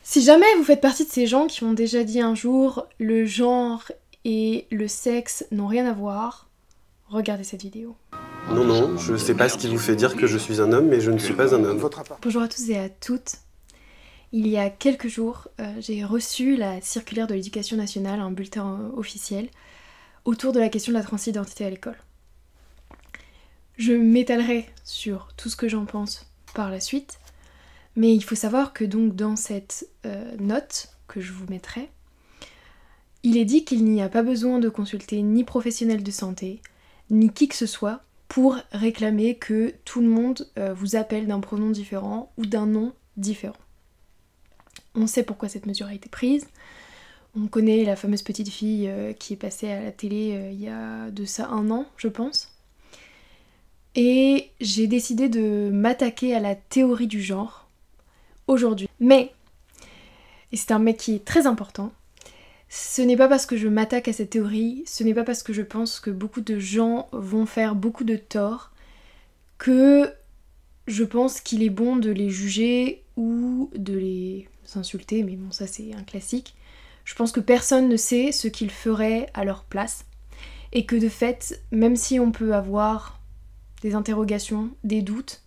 Si jamais vous faites partie de ces gens qui ont déjà dit un jour le genre et le sexe n'ont rien à voir, regardez cette vidéo. Non, non, je sais pas ce qui vous fait dire que je suis un homme, mais je ne suis pas un homme. Bonjour à tous et à toutes. Il y a quelques jours, j'ai reçu la circulaire de l'Éducation nationale, un bulletin officiel, autour de la question de la transidentité à l'école. Je m'étalerai sur tout ce que j'en pense par la suite, mais il faut savoir que donc dans cette note que je vous mettrai, il est dit qu'il n'y a pas besoin de consulter ni professionnel de santé, ni qui que ce soit, pour réclamer que tout le monde vous appelle d'un pronom différent ou d'un nom différent. On sait pourquoi cette mesure a été prise. On connaît la fameuse petite fille qui est passée à la télé il y a de ça 1 an, je pense. Et j'ai décidé de m'attaquer à la théorie du genre aujourd'hui. Mais, et c'est un mec qui est très important, ce n'est pas parce que je m'attaque à cette théorie, ce n'est pas parce que je pense que beaucoup de gens vont faire beaucoup de tort, que je pense qu'il est bon de les juger ou de les insulter, mais bon ça c'est un classique. Je pense que personne ne sait ce qu'ils feraient à leur place, et que de fait, même si on peut avoir des interrogations, des doutes,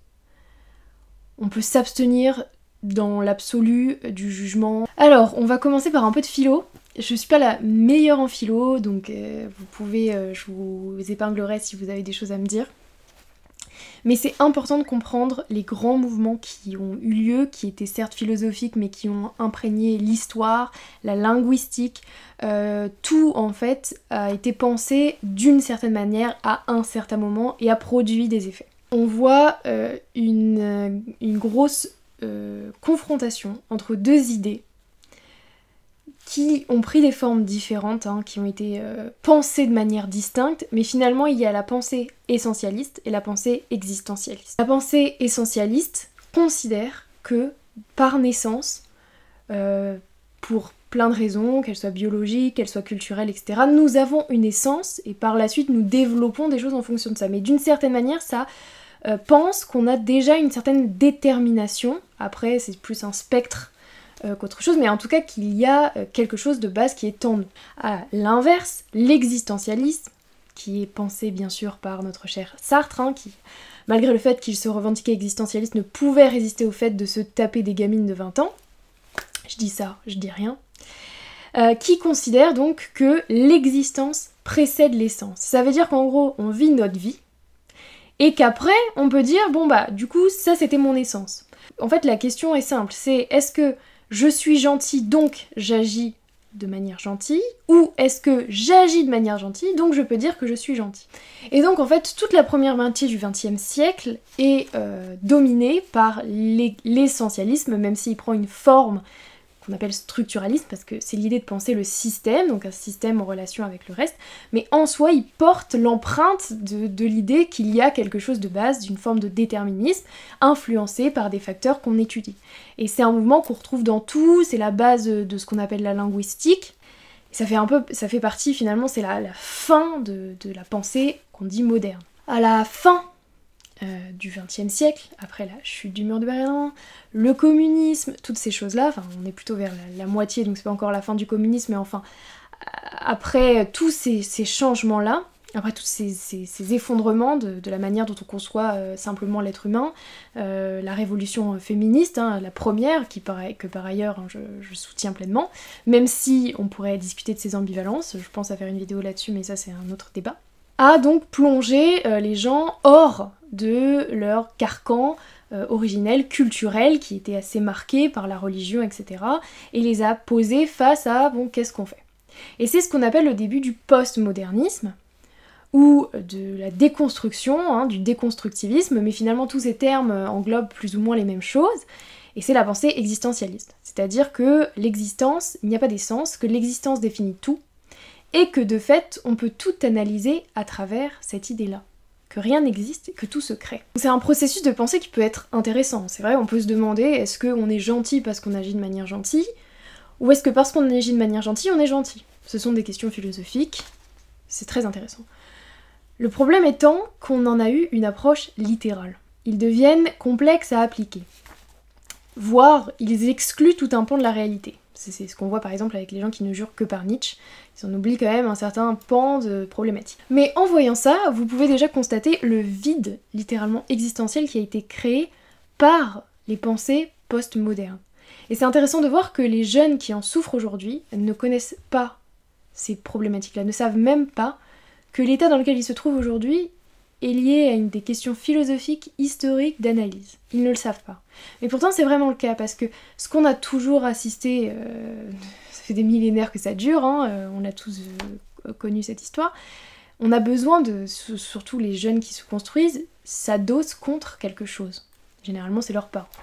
on peut s'abstenir dans l'absolu du jugement. Alors, on va commencer par un peu de philo. Je suis pas la meilleure en philo, donc vous pouvez, je vous épinglerai si vous avez des choses à me dire. Mais c'est important de comprendre les grands mouvements qui ont eu lieu, qui étaient certes philosophiques, mais qui ont imprégné l'histoire, la linguistique. Tout, en fait, a été pensé d'une certaine manière à un certain moment et a produit des effets. On voit une grosse confrontation entre deux idées qui ont pris des formes différentes, qui ont été pensées de manière distincte, mais finalement il y a la pensée essentialiste et la pensée existentialiste. La pensée essentialiste considère que par naissance, pour plein de raisons, qu'elles soient biologiques, qu'elles soient culturelles, etc., nous avons une essence et par la suite nous développons des choses en fonction de ça. Mais d'une certaine manière, ça pense qu'on a déjà une certaine détermination, après c'est plus un spectre qu'autre chose, mais en tout cas qu'il y a quelque chose de base qui est en nous. À l'inverse, l'existentialisme, qui est pensé bien sûr par notre cher Sartre, qui, malgré le fait qu'il se revendiquait existentialiste, ne pouvait résister au fait de se taper des gamines de 20 ans, je dis ça, je dis rien, qui considère donc que l'existence précède l'essence. Ça veut dire qu'en gros, on vit notre vie, et qu'après, on peut dire, bon bah, du coup, ça c'était mon essence. En fait, la question est simple, c'est est-ce que je suis gentil, donc j'agis de manière gentille, ou est-ce que j'agis de manière gentille, donc je peux dire que je suis gentil. Et donc en fait, toute la première moitié du XXe siècle est dominée par l'essentialisme, même s'il prend une forme qu'on appelle structuralisme, parce que c'est l'idée de penser le système, donc un système en relation avec le reste, mais en soi, il porte l'empreinte de l'idée qu'il y a quelque chose de base, d'une forme de déterminisme, influencé par des facteurs qu'on étudie. Et c'est un mouvement qu'on retrouve dans tout, c'est la base de ce qu'on appelle la linguistique, et ça fait partie finalement, c'est la fin de la pensée qu'on dit moderne. À la fin du XXe siècle, après la chute du mur de Berlin, le communisme, toutes ces choses-là, enfin on est plutôt vers la moitié, donc c'est pas encore la fin du communisme, mais enfin, après tous ces changements-là, après tous ces effondrements de la manière dont on conçoit simplement l'être humain, la révolution féministe, la première, que par ailleurs je soutiens pleinement, même si on pourrait discuter de ses ambivalences, je pense à faire une vidéo là-dessus, mais ça c'est un autre débat, a donc plongé les gens hors de leur carcan originel, culturel, qui était assez marqué par la religion, etc., et les a posés face à, bon, qu'est-ce qu'on fait ? Et c'est ce qu'on appelle le début du postmodernisme, ou de la déconstruction, du déconstructivisme, mais finalement tous ces termes englobent plus ou moins les mêmes choses, et c'est la pensée existentialiste. C'est-à-dire que l'existence, il n'y a pas d'essence, que l'existence définit tout, et que de fait, on peut tout analyser à travers cette idée-là. Que rien n'existe, que tout se crée. C'est un processus de pensée qui peut être intéressant. C'est vrai, on peut se demander, est-ce qu'on est gentil parce qu'on agit de manière gentille, ou est-ce que parce qu'on agit de manière gentille, on est gentil ? Ce sont des questions philosophiques, c'est très intéressant. Le problème étant qu'on en a eu une approche littérale. Ils deviennent complexes à appliquer. voire ils excluent tout un pan de la réalité. C'est ce qu'on voit par exemple avec les gens qui ne jurent que par Nietzsche, ils en oublient quand même un certain pan de problématiques. Mais en voyant ça, vous pouvez déjà constater le vide, littéralement existentiel, qui a été créé par les pensées post-modernes. Et c'est intéressant de voir que les jeunes qui en souffrent aujourd'hui ne connaissent pas ces problématiques-là, ne savent même pas que l'état dans lequel ils se trouvent aujourd'hui est lié à une des questions philosophiques, historiques, d'analyse. Ils ne le savent pas. Mais pourtant c'est vraiment le cas, parce que ce qu'on a toujours assisté, ça fait des millénaires que ça dure, on a tous connu cette histoire, on a besoin de, surtout les jeunes qui se construisent, s'adossent contre quelque chose. Généralement c'est leurs parents,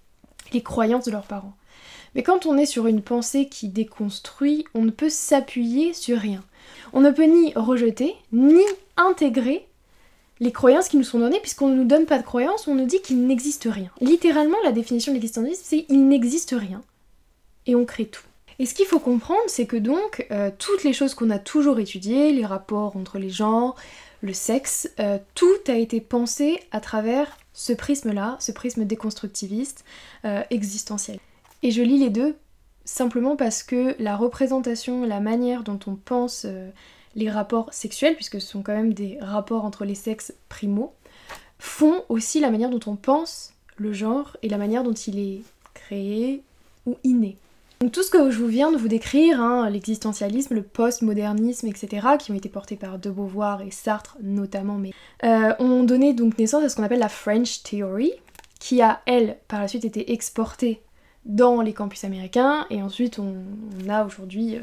les croyances de leurs parents. Mais quand on est sur une pensée qui déconstruit, on ne peut s'appuyer sur rien. On ne peut ni rejeter, ni intégrer les croyances qui nous sont données, puisqu'on ne nous donne pas de croyances, on nous dit qu'il n'existe rien. Littéralement, la définition de l'existentialisme, c'est « il n'existe rien ». Et on crée tout. Et ce qu'il faut comprendre, c'est que donc, toutes les choses qu'on a toujours étudiées, les rapports entre les genres, le sexe, tout a été pensé à travers ce prisme-là, ce prisme déconstructiviste, existentiel. Et je lis les deux simplement parce que la représentation, la manière dont on pense les rapports sexuels, puisque ce sont quand même des rapports entre les sexes primaux, font aussi la manière dont on pense le genre et la manière dont il est créé ou inné. Donc tout ce que je viens de vous décrire, l'existentialisme, le postmodernisme, etc., qui ont été portés par de Beauvoir et Sartre notamment, mais ont donné donc naissance à ce qu'on appelle la French Theory, qui a, elle, par la suite été exportée dans les campus américains, et ensuite on a aujourd'hui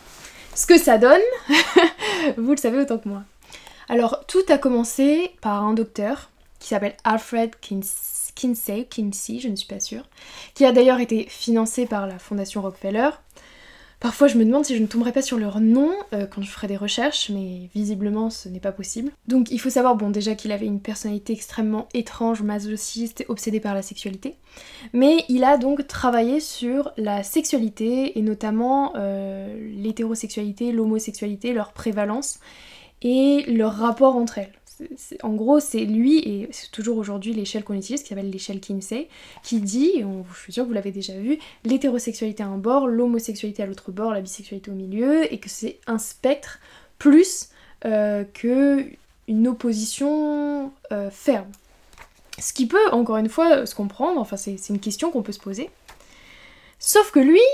ce que ça donne, vous le savez autant que moi. Alors tout a commencé par un docteur qui s'appelle Alfred Kinsey, je ne suis pas sûre, qui a d'ailleurs été financé par la fondation Rockefeller. Parfois je me demande si je ne tomberai pas sur leur nom quand je ferai des recherches, mais visiblement ce n'est pas possible. Donc il faut savoir, bon, déjà qu'il avait une personnalité extrêmement étrange, masochiste, obsédé par la sexualité, mais il a donc travaillé sur la sexualité, et notamment l'hétérosexualité, l'homosexualité, leur prévalence, et leur rapport entre elles. En gros, c'est lui, et c'est toujours aujourd'hui l'échelle qu'on utilise, qui s'appelle l'échelle Kinsey, qui dit, et je suis sûre que vous l'avez déjà vu, l'hétérosexualité à un bord, l'homosexualité à l'autre bord, la bisexualité au milieu, et que c'est un spectre plus qu'une opposition ferme. Ce qui peut, encore une fois, se comprendre, enfin c'est une question qu'on peut se poser. Sauf que lui,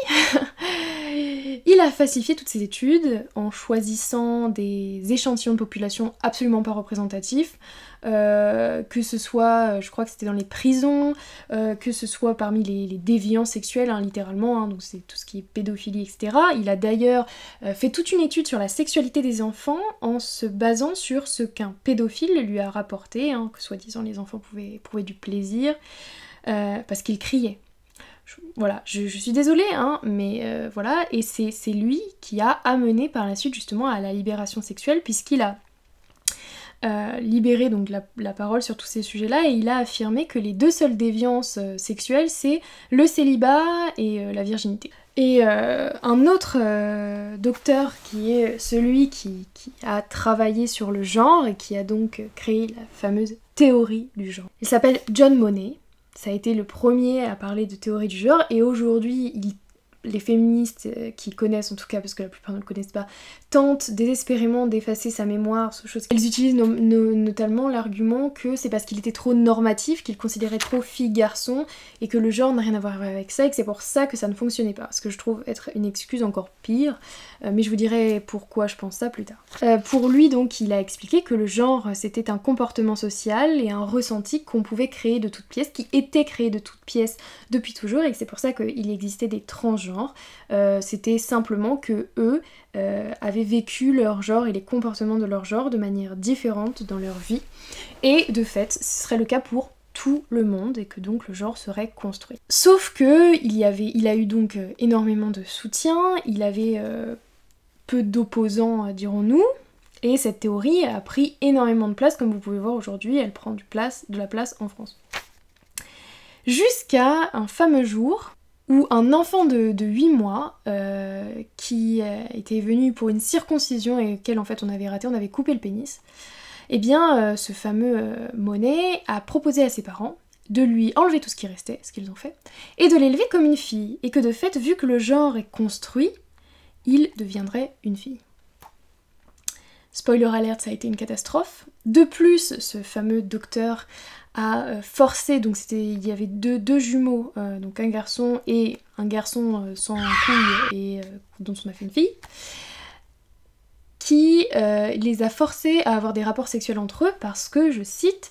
il a falsifié toutes ses études en choisissant des échantillons de population absolument pas représentatifs, que ce soit, je crois que c'était dans les prisons, que ce soit parmi les déviants sexuels, littéralement, donc c'est tout ce qui est pédophilie, etc. Il a d'ailleurs fait toute une étude sur la sexualité des enfants en se basant sur ce qu'un pédophile lui a rapporté, que soi-disant les enfants pouvaient éprouver du plaisir, parce qu'il criait. Voilà, je suis désolée, mais voilà, et c'est lui qui a amené par la suite justement à la libération sexuelle, puisqu'il a libéré donc la parole sur tous ces sujets-là, et il a affirmé que les deux seules déviances sexuelles, c'est le célibat et la virginité. Et un autre docteur qui est celui qui a travaillé sur le genre et qui a donc créé la fameuse théorie du genre. Il s'appelle John Monnet. Ça a été le premier à parler de théorie du genre, et aujourd'hui, les féministes qui connaissent, en tout cas parce que la plupart ne le connaissent pas, tentent désespérément d'effacer sa mémoire, ce chose. Elles utilisent notamment l'argument que c'est parce qu'il était trop normatif, qu'il considérait trop fille-garçon, et que le genre n'a rien à voir avec ça, et que c'est pour ça que ça ne fonctionnait pas. Ce que je trouve être une excuse encore pire, mais je vous dirai pourquoi je pense ça plus tard. Pour lui, donc, il a expliqué que le genre, c'était un comportement social et un ressenti qu'on pouvait créer de toutes pièces, qui était créé de toutes pièces depuis toujours, et que c'est pour ça qu'il existait des transgenres. C'était simplement que eux avaient vécu leur genre et les comportements de leur genre de manière différente dans leur vie, et de fait ce serait le cas pour tout le monde, et que donc le genre serait construit. Sauf que il a eu donc énormément de soutien, il avait peu d'opposants, dirons-nous, et cette théorie a pris énormément de place, comme vous pouvez voir aujourd'hui, elle prend de la place en France. Jusqu'à un fameux jour où un enfant de 8 mois qui était venu pour une circoncision et auquel en fait on avait coupé le pénis, eh bien ce fameux Monnet a proposé à ses parents de lui enlever tout ce qui restait, ce qu'ils ont fait, et de l'élever comme une fille, et que de fait, vu que le genre est construit, il deviendrait une fille. Spoiler alert, ça a été une catastrophe. De plus, ce fameux docteur a forcé, donc il y avait deux jumeaux, donc un garçon sans couilles et dont on a fait une fille, qui les a forcés à avoir des rapports sexuels entre eux parce que, je cite,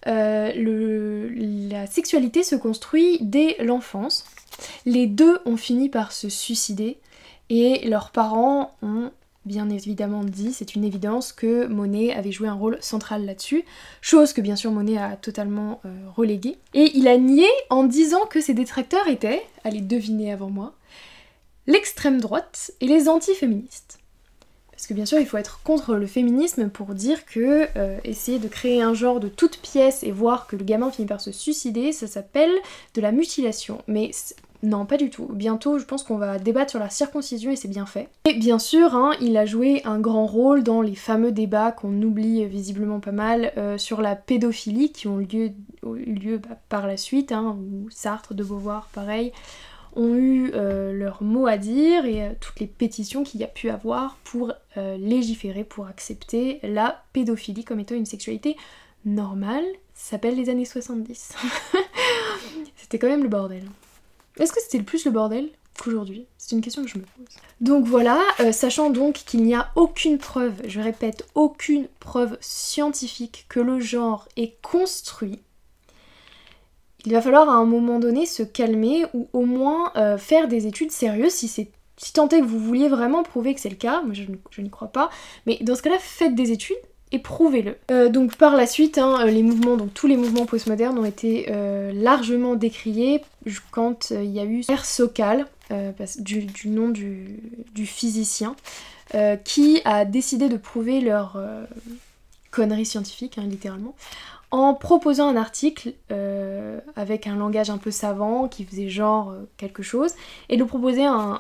la sexualité se construit dès l'enfance. Les deux ont fini par se suicider et leurs parents ont bien évidemment dit, c'est une évidence, que Monet avait joué un rôle central là-dessus, chose que bien sûr Monet a totalement reléguée. Et il a nié en disant que ses détracteurs étaient, allez deviner avant moi, l'extrême droite et les anti-féministes. Parce que bien sûr il faut être contre le féminisme pour dire que essayer de créer un genre de toute pièce et voir que le gamin finit par se suicider, ça s'appelle de la mutilation. Mais non, pas du tout. Bientôt, je pense qu'on va débattre sur la circoncision et c'est bien fait. Et bien sûr, hein, il a joué un grand rôle dans les fameux débats qu'on oublie visiblement pas mal sur la pédophilie qui ont eu lieu par la suite, hein, où Sartre, de Beauvoir, pareil, ont eu leur mot à dire et toutes les pétitions qu'il y a pu avoir pour légiférer, pour accepter la pédophilie comme étant une sexualité normale. Ça s'appelle les années 70. C'était quand même le bordel. Est-ce que c'était plus le bordel qu'aujourd'hui? C'est une question que je me pose. Donc voilà, sachant donc qu'il n'y a aucune preuve, je répète, aucune preuve scientifique que le genre est construit, il va falloir à un moment donné se calmer ou au moins faire des études sérieuses si tant est que vous vouliez vraiment prouver que c'est le cas. Moi je n'y crois pas, mais dans ce cas-là faites des études et prouvez-le. Donc par la suite, hein, tous les mouvements postmodernes ont été largement décriés quand il y a eu Pierre Sokal, du nom du physicien, qui a décidé de prouver leur connerie scientifique, hein, littéralement, en proposant un article avec un langage un peu savant qui faisait genre quelque chose, et de proposer un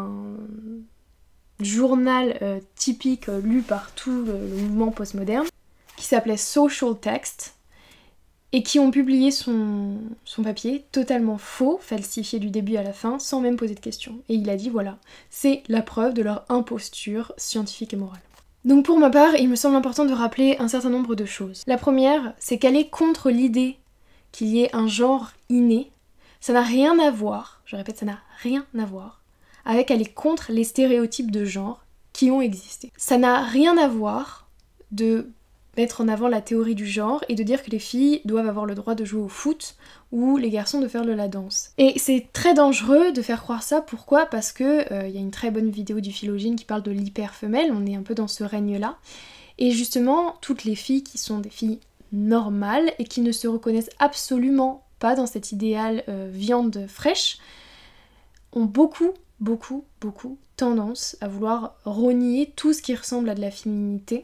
journal typique lu par tout le mouvement postmoderne qui s'appelait Social Text et qui ont publié son papier totalement faux, falsifié du début à la fin, sans même poser de questions. Et il a dit voilà, c'est la preuve de leur imposture scientifique et morale. Donc pour ma part, il me semble important de rappeler un certain nombre de choses. La première, c'est qu'elle est contre l'idée qu'il y ait un genre inné. Ça n'a rien à voir, je répète, ça n'a rien à voir avec elle est contre les stéréotypes de genre qui ont existé. Ça n'a rien à voir de mettre en avant la théorie du genre et de dire que les filles doivent avoir le droit de jouer au foot ou les garçons de faire de la danse. Et c'est très dangereux de faire croire ça, pourquoi ? Parce que y a une très bonne vidéo du Philogène qui parle de l'hyperfemelle, on est un peu dans ce règne-là, et justement toutes les filles qui sont des filles normales et qui ne se reconnaissent absolument pas dans cet idéal viande fraîche ont beaucoup tendance à vouloir renier tout ce qui ressemble à de la féminité,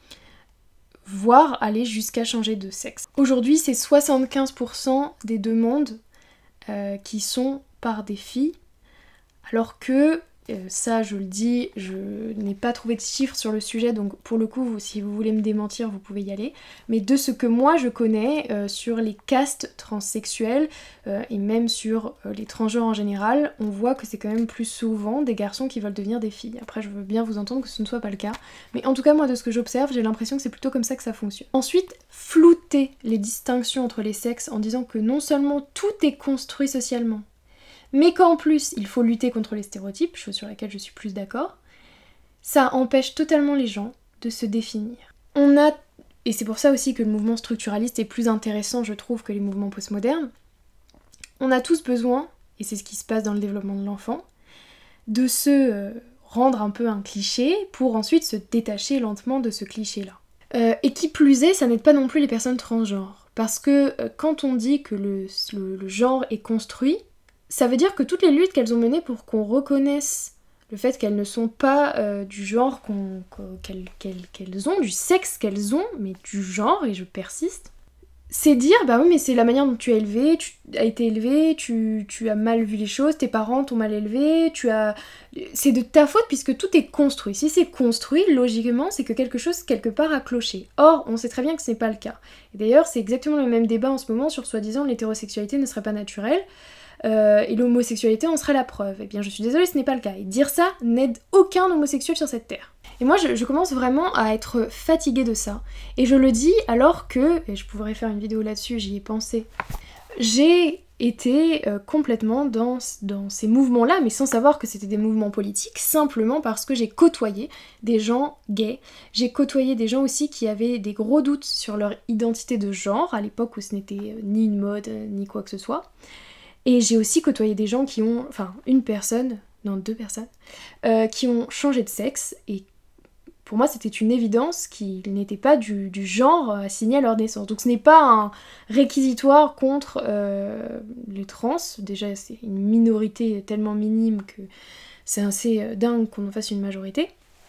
voire aller jusqu'à changer de sexe. Aujourd'hui, c'est 75% des demandes qui sont par des filles, alors que, ça je le dis, je n'ai pas trouvé de chiffres sur le sujet, donc pour le coup, si vous voulez me démentir, vous pouvez y aller, mais de ce que moi je connais sur les castes transsexuels et même sur les transgenres en général, on voit que c'est quand même plus souvent des garçons qui veulent devenir des filles. Après, je veux bien vous entendre que ce ne soit pas le cas, mais en tout cas, moi, de ce que j'observe, j'ai l'impression que c'est plutôt comme ça que ça fonctionne. Ensuite, flouter les distinctions entre les sexes en disant que non seulement tout est construit socialement, mais qu'en plus il faut lutter contre les stéréotypes, chose sur laquelle je suis plus d'accord, ça empêche totalement les gens de se définir. Et c'est pour ça aussi que le mouvement structuraliste est plus intéressant, je trouve, que les mouvements postmodernes, on a tous besoin, et c'est ce qui se passe dans le développement de l'enfant, de se rendre un peu un cliché pour ensuite se détacher lentement de ce cliché-là. Et qui plus est, ça n'aide pas non plus les personnes transgenres, parce que quand on dit que le genre est construit, ça veut dire que toutes les luttes qu'elles ont menées pour qu'on reconnaisse le fait qu'elles ne sont pas du genre qu'elles ont, du sexe qu'elles ont, mais du genre, et je persiste, c'est dire, bah oui mais c'est la manière dont tu as été élevé, tu as mal vu les choses, tes parents t'ont mal élevé, c'est de ta faute puisque tout est construit. Si c'est construit, logiquement, c'est que quelque chose quelque part a cloché. Or, on sait très bien que ce n'est pas le cas. Et d'ailleurs, c'est exactement le même débat en ce moment sur soi-disant l'hétérosexualité ne serait pas naturelle, et l'homosexualité en serait la preuve. Eh bien, je suis désolée, ce n'est pas le cas. Et dire ça n'aide aucun homosexuel sur cette terre. Et moi, je commence vraiment à être fatiguée de ça. Et je le dis alors que, et je pourrais faire une vidéo là-dessus, j'y ai pensé, j'ai été complètement dans ces mouvements-là, mais sans savoir que c'était des mouvements politiques, simplement parce que j'ai côtoyé des gens gays, j'ai côtoyé des gens aussi qui avaient des gros doutes sur leur identité de genre, à l'époque où ce n'était ni une mode, ni quoi que ce soit. Et j'ai aussi côtoyé des gens qui ont, enfin deux personnes, qui ont changé de sexe, et pour moi c'était une évidence qu'ils n'étaient pas du genre assigné à leur naissance. Donc ce n'est pas un réquisitoire contre les trans, déjà c'est une minorité tellement minime que c'est assez dingue qu'on en fasse une majorité.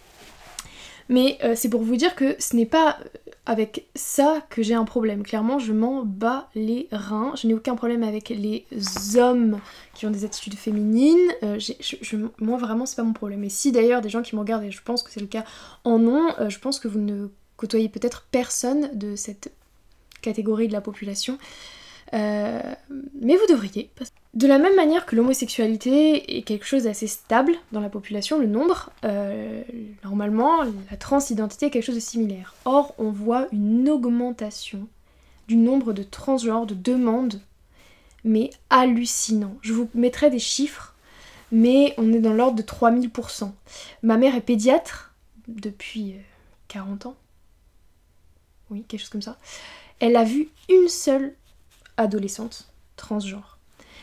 Mais c'est pour vous dire que ce n'est pas avec ça que j'ai un problème. Clairement, je m'en bats les reins. Je n'ai aucun problème avec les hommes qui ont des attitudes féminines. Moi, vraiment, c'est pas mon problème. Et si d'ailleurs des gens qui me regardent, et je pense que c'est le cas, en ont, je pense que vous ne côtoyez peut-être personne de cette catégorie de la population. Mais vous devriez. De la même manière que l'homosexualité est quelque chose d'assez stable dans la population, le nombre, normalement, la transidentité est quelque chose de similaire. Or, on voit une augmentation du nombre de transgenres, de demandes, mais hallucinant. Je vous mettrai des chiffres, mais on est dans l'ordre de 3000%. Ma mère est pédiatre depuis 40 ans. Oui, quelque chose comme ça. Elle a vu une seule adolescente transgenre.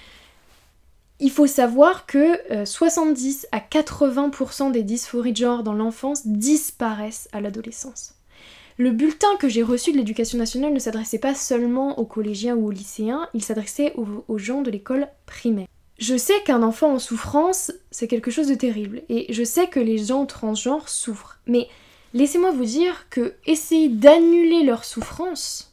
Il faut savoir que 70 à 80% des dysphories de genre dans l'enfance disparaissent à l'adolescence. Le bulletin que j'ai reçu de l'Éducation nationale ne s'adressait pas seulement aux collégiens ou aux lycéens, il s'adressait aux gens de l'école primaire. Je sais qu'un enfant en souffrance, c'est quelque chose de terrible, et je sais que les gens transgenres souffrent, mais laissez-moi vous dire que essayer d'annuler leur souffrance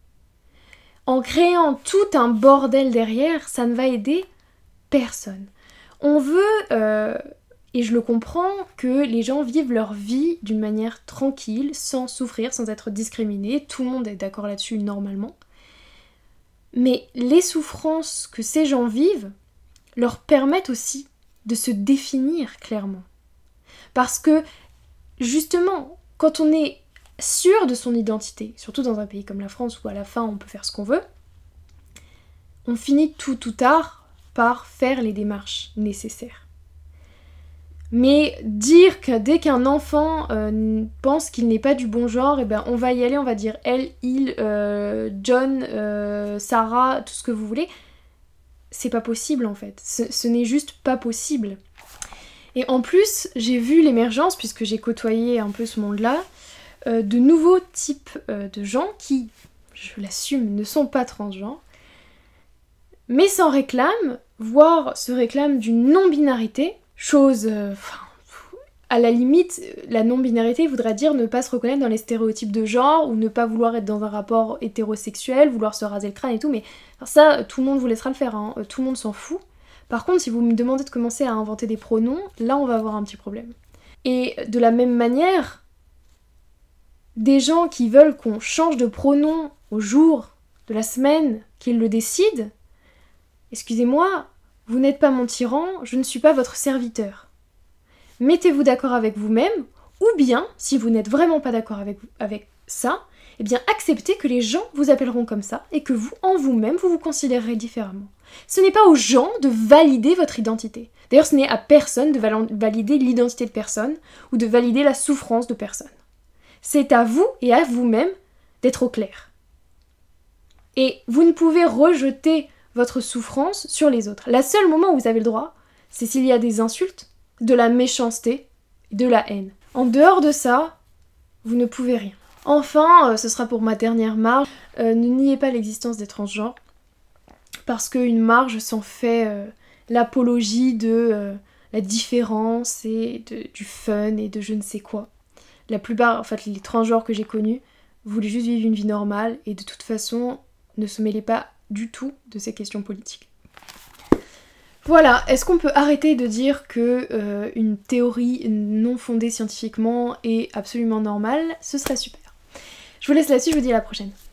en créant tout un bordel derrière, ça ne va aider personne. On veut, et je le comprends, que les gens vivent leur vie d'une manière tranquille, sans souffrir, sans être discriminés. Tout le monde est d'accord là-dessus normalement. Mais les souffrances que ces gens vivent leur permettent aussi de se définir clairement. Parce que, justement, quand on est sûr de son identité, surtout dans un pays comme la France où à la fin on peut faire ce qu'on veut, on finit tôt ou tard par faire les démarches nécessaires. Mais dire que dès qu'un enfant pense qu'il n'est pas du bon genre, eh ben on va y aller, on va dire elle, il, John, Sarah, tout ce que vous voulez, c'est pas possible en fait. Ce n'est juste pas possible. Et en plus, j'ai vu l'émergence, puisque j'ai côtoyé un peu ce monde-là, de nouveaux types de gens qui, je l'assume, ne sont pas transgenres, mais s'en réclament, voire se réclament d'une non-binarité, chose... à la limite, la non-binarité voudrait dire ne pas se reconnaître dans les stéréotypes de genre, ou ne pas vouloir être dans un rapport hétérosexuel, vouloir se raser le crâne et tout, mais ça, tout le monde vous laissera le faire, hein. Tout le monde s'en fout. Par contre, si vous me demandez de commencer à inventer des pronoms, là on va avoir un petit problème. Et de la même manière, des gens qui veulent qu'on change de pronom au jour de la semaine qu'ils le décident, excusez-moi, vous n'êtes pas mon tyran, je ne suis pas votre serviteur. Mettez-vous d'accord avec vous-même, ou bien, si vous n'êtes vraiment pas d'accord avec ça, eh bien acceptez que les gens vous appelleront comme ça, et que vous, en vous-même, vous vous considérerez différemment. Ce n'est pas aux gens de valider votre identité. D'ailleurs, ce n'est à personne de valider l'identité de personne, ou de valider la souffrance de personne. C'est à vous et à vous-même d'être au clair. Et vous ne pouvez rejeter votre souffrance sur les autres. Le seul moment où vous avez le droit, c'est s'il y a des insultes, de la méchanceté, de la haine. En dehors de ça, vous ne pouvez rien. Enfin, ce sera pour ma dernière marge, ne niez pas l'existence des transgenres, parce qu'une marge s'en fait l'apologie de la différence et du fun et de je ne sais quoi. La plupart, en fait, les transgenres que j'ai connus voulaient juste vivre une vie normale, et de toute façon, ne se mêlez pas du tout de ces questions politiques. Voilà, est-ce qu'on peut arrêter de dire que une théorie non fondée scientifiquement est absolument normale? Ce serait super. Je vous laisse là-dessus, je vous dis à la prochaine.